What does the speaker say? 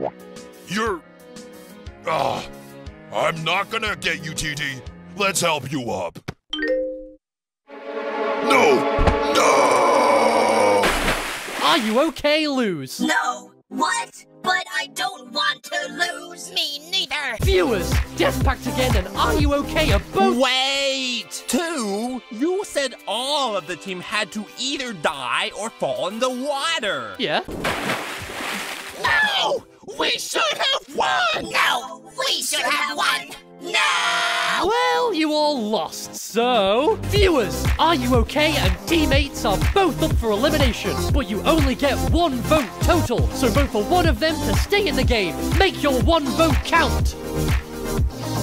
You're... I'm not gonna get you, TD. Let's help you up. No! No! Are you okay, Lose? No. What? But I don't want to lose. Me neither. Viewers, Death Pact again and Are You Okay are both— Wait! 2? You said all of the team had to either die or fall in the water. Yeah? No! We should have won! No! We should have won! No! Well, you all lost, so... Viewers, Are You Okay and teammates are both up for elimination, but you only get 1 vote total, so vote for one of them to stay in the game. Make your 1 vote count!